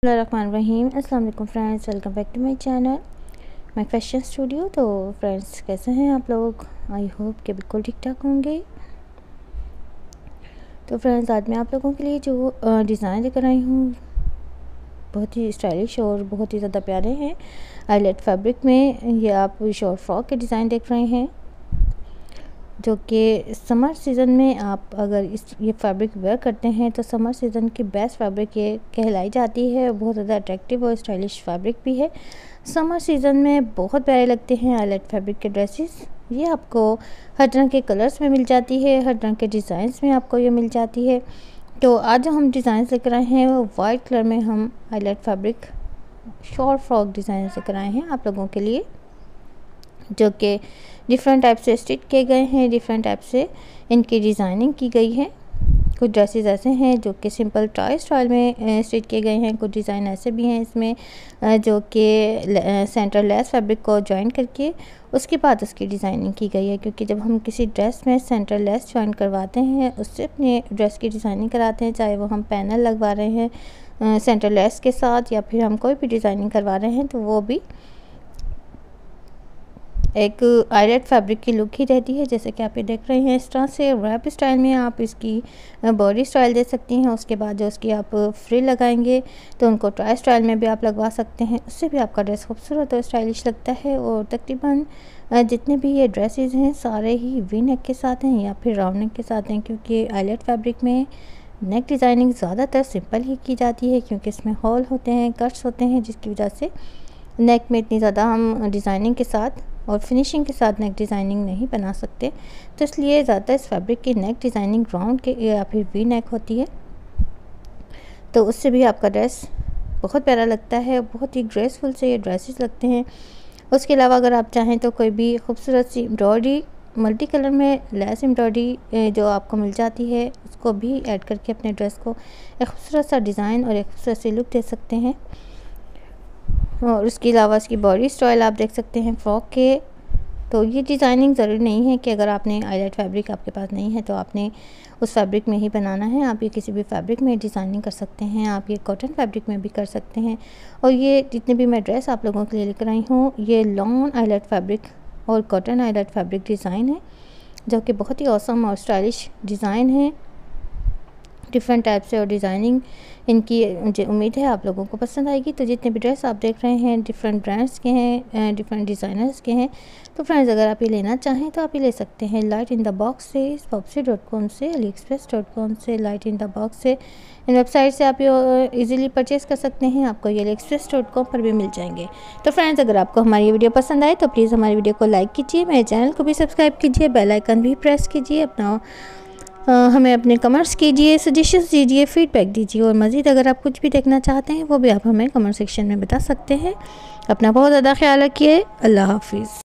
बिस्मिल्लाहिर्रहमानिर्रहीम। अस्सलाम वालेकुम friends, welcome back to my channel my fashion studio. तो फ्रेंड्स, कैसे हैं आप लोग? आई होप कि बिल्कुल ठीक ठाक होंगे। तो फ्रेंड्स, आज मैं आप लोगों के लिए जो डिज़ाइन लेकर आई हूँ बहुत ही स्टाइलिश और बहुत ही ज़्यादा प्यारे हैं। आईलेट फैब्रिक में ये आप शॉर्ट फ्रॉक के डिज़ाइन देख रहे हैं, जो कि समर सीज़न में आप अगर ये फैब्रिक वेयर करते हैं तो समर सीज़न की बेस्ट फैब्रिक ये कहलाई जाती है। बहुत ज़्यादा अट्रैक्टिव और स्टाइलिश फैब्रिक भी है। समर सीज़न में बहुत प्यारे लगते हैं आईलेट फैब्रिक के ड्रेसेस। ये आपको हर तरह के कलर्स में मिल जाती है, हर तरह के डिज़ाइंस में आपको ये मिल जाती है। तो आज जो हम डिज़ाइन लेकर आए हैं वो वाइट कलर में हम eyelet fabric short frock design लेकर आए हैं आप लोगों के लिए, जो कि डिफरेंट टाइप से स्टिच किए गए हैं, डिफरेंट टाइप से इनकी डिज़ाइनिंग की गई है। कुछ ड्रेसेस ऐसे हैं जो कि सिंपल टाई स्टाइल में स्टिच किए गए हैं। कुछ डिज़ाइन ऐसे भी हैं इसमें जो कि सेंटर लेस फैब्रिक को जॉइन करके उसके बाद उसकी डिज़ाइनिंग की गई है, क्योंकि जब हम किसी ड्रेस में सेंटर लेस जॉइन करवाते हैं उससे अपने ड्रेस की डिज़ाइनिंग कराते हैं, चाहे वो हम पैनल लगवा रहे हैं सेंटर लेस के साथ या फिर हम कोई भी डिज़ाइनिंग करवा रहे हैं, तो वो भी एक आईलेट फैब्रिक की लुक ही रहती है। जैसे कि आप ये देख रहे हैं, इस तरह से रैप स्टाइल में आप इसकी बॉडी स्टाइल दे सकती हैं। उसके बाद जो उसकी आप फ्रिल लगाएंगे तो उनको ट्राई स्टाइल में भी आप लगवा सकते हैं, उससे भी आपका ड्रेस खूबसूरत और स्टाइलिश लगता है। और तकरीबन जितने भी ये ड्रेसेस हैं सारे ही वी नेक के साथ हैं या फिर राउंड नेक के साथ हैं, क्योंकि आईलेट फैब्रिक में नेक डिज़ाइनिंग ज़्यादातर सिंपल ही की जाती है, क्योंकि इसमें हॉल होते हैं, कट्स होते हैं, जिसकी वजह से नेक में इतनी ज़्यादा हम डिज़ाइनिंग के साथ और फिनिशिंग के साथ नेक डिज़ाइनिंग नहीं बना सकते। तो इसलिए ज़्यादातर इस फैब्रिक की नेक डिज़ाइनिंग राउंड के या फिर वी नेक होती है, तो उससे भी आपका ड्रेस बहुत प्यारा लगता है। बहुत ही ग्रेसफुल से ये ड्रेसेस लगते हैं। उसके अलावा अगर आप चाहें तो कोई भी खूबसूरत सी एम्ब्रॉयडरी मल्टी कलर में लेस एम्ब्रॉयडरी जो आपको मिल जाती है उसको भी ऐड करके अपने ड्रेस को एक खूबसूरत सा डिज़ाइन और एक खूबसूरत सी लुक दे सकते हैं। और उसके अलावा इसकी बॉडी स्टाइल आप देख सकते हैं फ्रॉक के। तो ये डिज़ाइनिंग ज़रूरी नहीं है कि अगर आपने आईलेट फैब्रिक आपके पास नहीं है तो आपने उस फैब्रिक में ही बनाना है। आप ये किसी भी फैब्रिक में डिज़ाइनिंग कर सकते हैं, आप ये कॉटन फैब्रिक में भी कर सकते हैं। और ये जितने भी मैं ड्रेस आप लोगों के लिए लेकर आई हूँ ये लॉन्ग आईलेट फैब्रिक और कॉटन आईलेट फैब्रिक डिज़ाइन है, जो कि बहुत ही ऑसम और स्टाइलिश डिज़ाइन है। डिफरेंट टाइप से और डिज़ाइनिंग इनकी मुझे उम्मीद है आप लोगों को पसंद आएगी। तो जितने भी ड्रेस आप देख रहे हैं डिफरेंट ब्रांड्स के हैं, डिफरेंट डिज़ाइनर्स के हैं। तो फ्रेंड्स, अगर आप ये लेना चाहें तो आप ये ले सकते हैं लाइट इन द बॉक्स से, popsy.com से, AliExpress.com से, लाइट इन द बॉक्स से। इन वेबसाइट से आप ये ईज़िली परचेज़ कर सकते हैं। आपको ये AliExpress.com पर भी मिल जाएंगे। तो फ्रेंड्स, अगर आपको हमारी वीडियो पसंद आए तो प्लीज़ हमारी वीडियो को लाइक कीजिए, मेरे चैनल को भी सब्सक्राइब कीजिए, बेल आइकन भी प्रेस कीजिए, अपना हमें अपने कमेंट्स कीजिए, सजेशंस दीजिए, फीडबैक दीजिए। और मज़ीद अगर आप कुछ भी देखना चाहते हैं वो भी आप हमें कमेंट सेक्शन में बता सकते हैं। अपना बहुत ज़्यादा ख्याल रखिए। अल्लाह हाफिज़।